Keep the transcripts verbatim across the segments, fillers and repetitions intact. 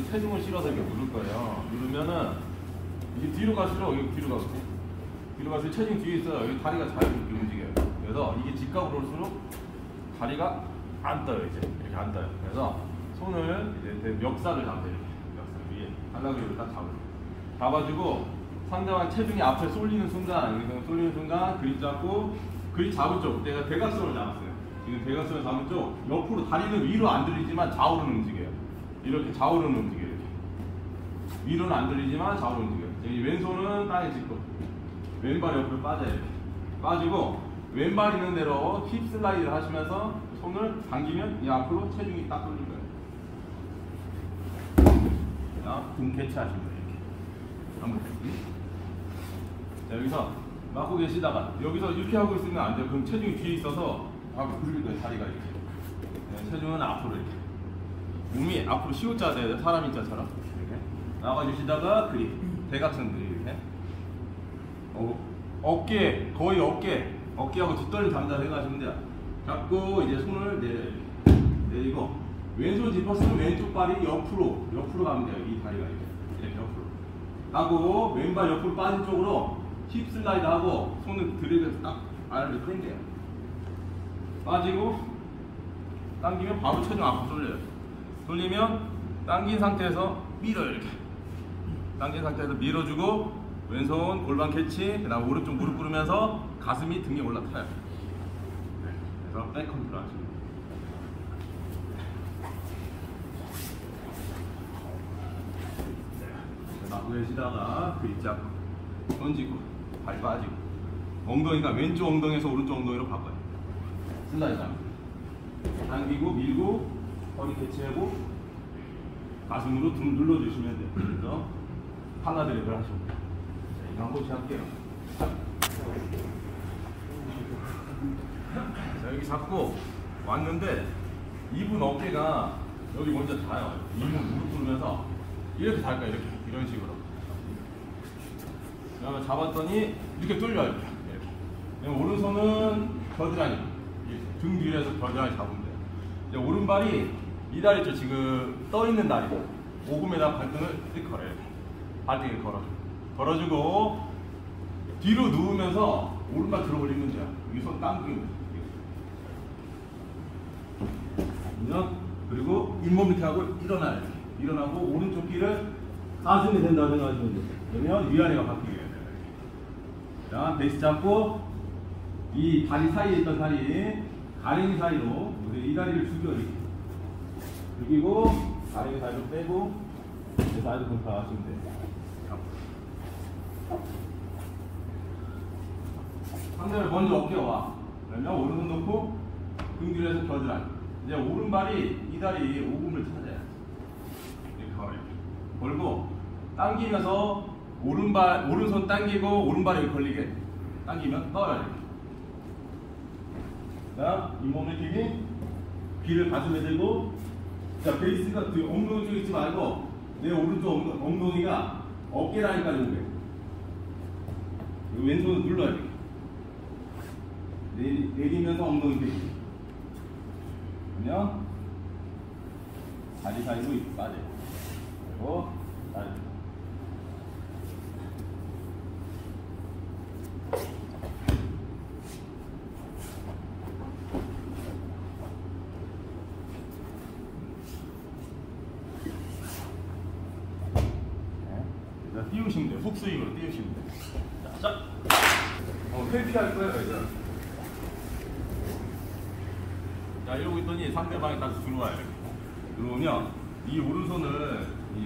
체중을 실어서 이렇게 누를 거예요. 누르면은 이게 뒤로 갈수록 여기 뒤로 가고 뒤로 갈수록 체중 뒤에 있어요. 여기 다리가 자유롭게 움직여요. 그래서 이게 직각으로 올수록 다리가 안 떠요. 이제 이렇게 안 떠요. 그래서 손을 이제 멱살을 잡으세요. 멱살 위에 한라그립을 딱 잡으세요. 잡아주고 상대방 체중이 앞에 쏠리는 순간, 여기서 쏠리는 순간 그립 잡고 그립 잡은 쪽, 내가 대각선을 잡았어요. 지금 대각선을 잡은 쪽 옆으로 다리는 위로 안 들리지만 좌우로는 움직여요. 이렇게 좌우로는 움직여요. 이렇게. 위로는 안 들리지만 좌우로 움직여요. 이 왼손은 땅에 짚고 왼발 옆으로 빠져요. 이렇게. 빠지고 왼발 있는 대로 힙 슬라이드를 하시면서 손을 당기면 이 앞으로 체중이 딱 돌릴 거예요. 자, 등 개체하시면 돼요. 이렇게. 한번 자, 여기서 막고 계시다가 여기서 이렇게 하고 있으면 안 돼요. 그럼 체중이 뒤에 있어서 앞으로 굴릴 거예요. 다리가 이렇게. 네, 체중은 앞으로 이렇게. 몸이 앞으로 시옷자 돼야 돼요. 사람 인자처럼. 이렇게. 나가주시다가 그립. 대각선 그립 이렇게. 어, 어깨, 거의 어깨. 어깨하고 뒷덜미 잠자 해가시면 돼요. 잡고 이제 손을 내려요. 내리고 왼손 짚었으면 왼쪽 발이 옆으로 옆으로 가면 돼요. 이 다리가 이렇게. 이렇게 옆으로. 하고 왼발 옆으로 빠진 쪽으로 힙 슬라이드 하고 손을 들이대서 딱 아래로 당겨요. 빠지고 당기면 바로 체중 앞으로 돌려요. 돌리면 당긴 상태에서 밀어요. 이렇게 당긴 상태에서 밀어주고 왼손 골반 캐치, 그 다음 오른쪽 무릎 꿇으면서 가슴이 등에 올라타요. 그래서 백 컨트롤 하시면 돼요. 막고 계시다가 그립 잡고 던지고 발 빠지고 엉덩이가 왼쪽 엉덩이에서 오른쪽 엉덩이로 바꿔요. 슬라이드 합니다. 당기고 밀고 허리 개치하고 가슴으로 등 눌러주시면 돼요. 그래서 팔라드립을 하시면 돼요. 자, 이거 한 번씩 할게요. 자, 여기 잡고 왔는데 이분 어깨가 여기 먼저 닿아요. 이분 무릎 꿇으면서 이렇게 닿을 거예요. 이렇게 이런 식으로. 그다음에 잡았더니 이렇게 뚫려요. 이렇게. 오른손은 겨드랑이, 등 뒤에서 겨드랑이 잡으면 돼요. 이제 오른발이 이 다리 있죠. 지금 떠 있는 다리고 오금에다 발등을 이렇게 걸어요. 이렇게. 발등을 걸어줘. 걸어주고 뒤로 누우면서 오른발 들어 올리면 돼요. 여기 손 당기면 돼요. 그리고 잇몸 밑에 하고 일어나요. 이렇게. 일어나고 오른쪽 귀를 가슴이 된다 생각하시면 돼요. 그러면 위아래가 바뀌게 돼요. 자, 베이스 잡고 이 다리 사이에 있던 다리 가랭이 사이로 이 다리를 죽여 이렇게 죽이고 가랭이 사이로 빼고 이 사이로 컨트롤 하시면 돼요. 상대를 먼저 어깨에 와. 그러면 오른손 놓고 등 뒤에서 겨드랑이. 이제 오른발이 이 다리 오금을 찾아요. 이렇게 걸어요. 걸고 당기면서 오른발 오른손 당기고 오른발에 걸리게 당기면 떠요. 이렇게. 자, 잇몸을 끼기, 귀를 가슴에 대고, 자, 베이스가 엉덩이 쪽에 있지 말고 내 오른쪽 엉덩, 엉덩이가 어깨 라인까지 오게. 왼손을 눌러야 돼. 내리, 내리면서 엉덩이 대기. 그러면 다리 사이로 이렇게 빠져요. 그리고 다리. 띄우시면 돼요. 훅 스윙으로 띄우시면 돼요. 자, 자. 어, 헬피 할 거예요, 이제. 자, 이러고 있더니 상대방이 다시 들어와요. 들어오면 이 오른손을 이,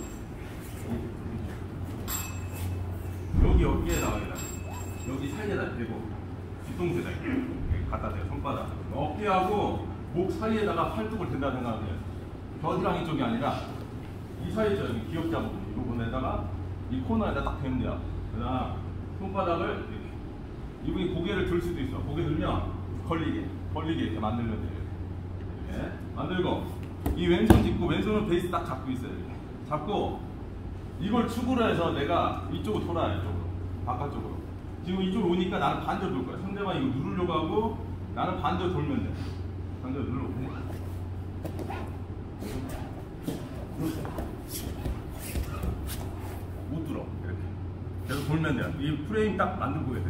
이, 여기 어깨에 나와요. 여기 사이에다 대고 뒤통수에다 이렇게 갖다 대요. 손바닥. 어깨하고 목 사이에다가 팔뚝을 댄다 생각하세요. 겨드랑이 쪽이 아니라 이 사이죠. 여기 기억자 부분. 이 부분에다가 이 코너에다 딱 대면 돼요. 그 다음 손바닥을 이렇게. 이분이 고개를 들 수도 있어. 고개 들면 걸리게 걸리게 이렇게 만들면 돼요. 이렇게 만들고 이 왼손 짚고 왼손은 베이스 딱 잡고 있어요. 이렇게. 잡고 이걸 축으로 해서 내가 이쪽으로 돌아요. 이쪽으로 바깥쪽으로. 지금 이쪽으로 오니까 나는 반대로 돌 거야. 상대방이 이거 누르려고 하고 나는 반대로 돌면 돼. 반대로 누르고 못 들어. 이렇게. 계속 돌면 돼요. 이 프레임 딱 만들고 계세요.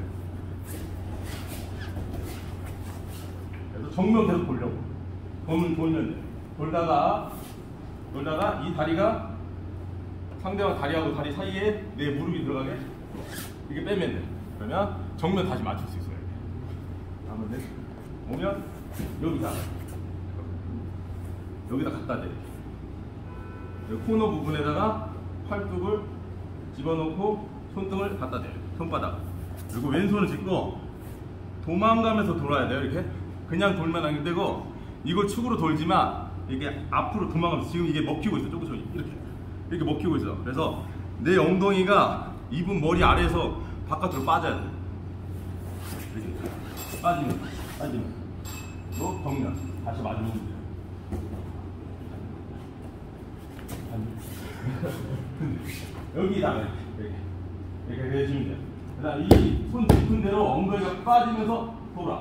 그래서 정면 계속 돌려고. 돌면 돌면 돼. 돌다가 돌다가 이 다리가 상대방 다리하고 다리 사이에 내 무릎이 들어가게 이렇게 빼면 돼. 그러면 정면 다시 맞출 수 있어요. 이렇게. 하면 돼. 오면 여기다 여기다 갖다 대. 코너 부분에다가 팔뚝을 집어넣고 손등을 갖다 대요. 손바닥. 그리고 왼손을 짚고 도망가면서 돌아야 돼요. 이렇게. 그냥 돌면 안 되고 이걸 축으로 돌지만 이게 앞으로 도망가면서 지금 이게 먹히고 있어. 조금 조금 이렇게 이렇게 먹히고 있어. 그래서 내 엉덩이가 이분 머리 아래에서 바깥으로 빠져야 돼. 이렇게 빠지면 빠지면 또 정면 다시 맞으면 돼요. 여기다가 이렇게 이렇게 해주면 돼요. 그다음 이 손 짚은 대로 엉덩이가 빠지면서 돌아.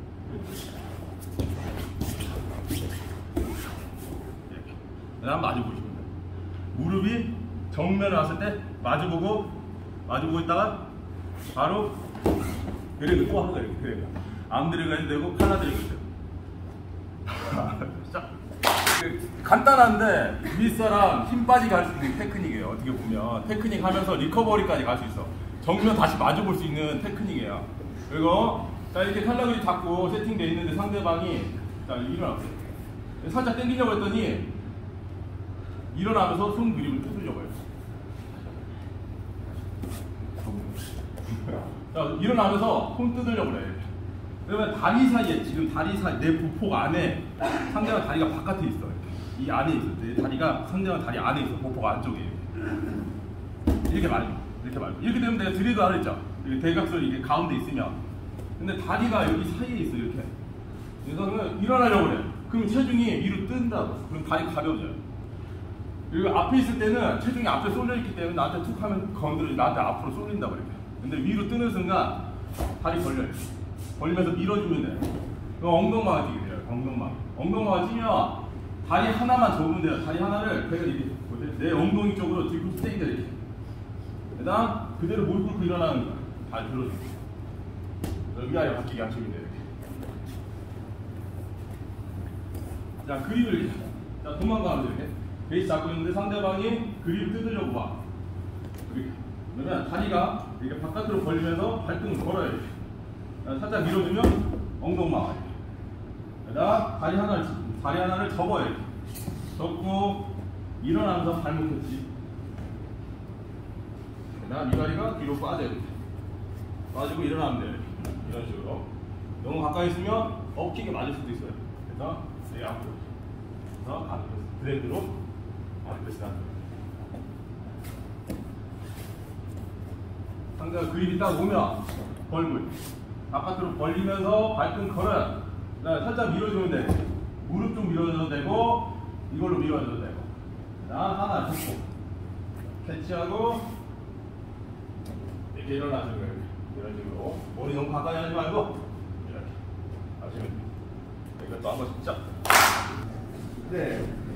이렇게. 그다음 마주 보시면 돼요. 무릎이 정면을 왔을 때 마주 보고 마주 보고 있다가 바로 그래도 또 하는 거예요. 그래도 암 들어가야 되고 칼라 들어가야 돼요. 시작. 간단한데 윗사람 힘 빠지게 할 수 있는 테크닉이에요. 어떻게 보면 테크닉 하면서 리커버리까지 갈 수 있어. 정면 다시 마주 볼 수 있는 테크닉이에요. 그리고 자 이렇게 칼라그리 잡고 세팅되어 있는데 상대방이 자 일어났어요. 살짝 당기려고 했더니 일어나면서 손 그립을 뜯으려고 해요. 자 일어나면서 손 뜯으려고 그래. 그러면 다리 사이에 지금 다리 사이 내 보폭 안에 상대방 다리가 바깥에 있어. 이 안에 있어. 내 다리가 상대방 다리 안에 있어. 보폭 안쪽에 이렇게 말고 이렇게 말고 이렇게 되면 내가 드리드 하라 했죠. 대각선 이게 가운데 있으면 근데 다리가 여기 사이에 있어. 이렇게 그래서 일어나려고 그래. 그럼 체중이 위로 뜬다고. 그럼 다리 가벼워져요. 그리고 앞에 있을 때는 체중이 앞에 쏠려 있기 때문에 나한테 툭 하면 건드려 나한테 앞으로 쏠린다고 이렇게. 근데 위로 뜨는 순간 다리 벌려요. 벌리면서 밀어주면 돼요. 엉덩방아 찌게 돼요. 엉덩방아. 엉덩방아 찌면 다리 하나만 접으면 돼요. 다리 하나를 배가 이렇게 내 엉덩이 쪽으로 뒤로 세게 이렇게. 그 다음 그대로 물 꿇고 일어나는 거야. 발 들어주고. 위아래 바뀌게 하시면 돼요. 자, 그립을 이렇게. 자, 도망가면 이렇게. 베이스 잡고 있는데 상대방이 그립을 뜯으려고 봐. 이렇게. 그러면 다리가 이렇게 바깥으로 벌리면서 발등을 걸어요. 이렇게. 살짝 밀어주면 엉덩방아. 그다음 다리 하나를 다리 하나를 접어요. 이렇게. 접고 일어나면서 발목 터치. 그다음 이 다리가 뒤로 빠져요. 이렇게. 빠지고 일어나면 돼요. 이런 식으로. 너무 가까이 있으면 엎치게 맞을 수도 있어요. 그래서 내 앞으로. 그래서 가드 드랜드로 가드 패스 하는 거예요. 상대가 그립이 딱 오면 벌물. 바깥으로 벌리면서 발등 걸어요. 그다음에 살짝 밀어주면 돼. 무릎 좀 밀어줘도 되고 이걸로 밀어줘도 되고. 그다음 하나 잡고 캐치하고 이렇게 일어나시는 거예요. 이런 식으로 머리 너무 가까이 하지 말고 이렇게 하시면 돼요. 이것도 한번 진짜. 네.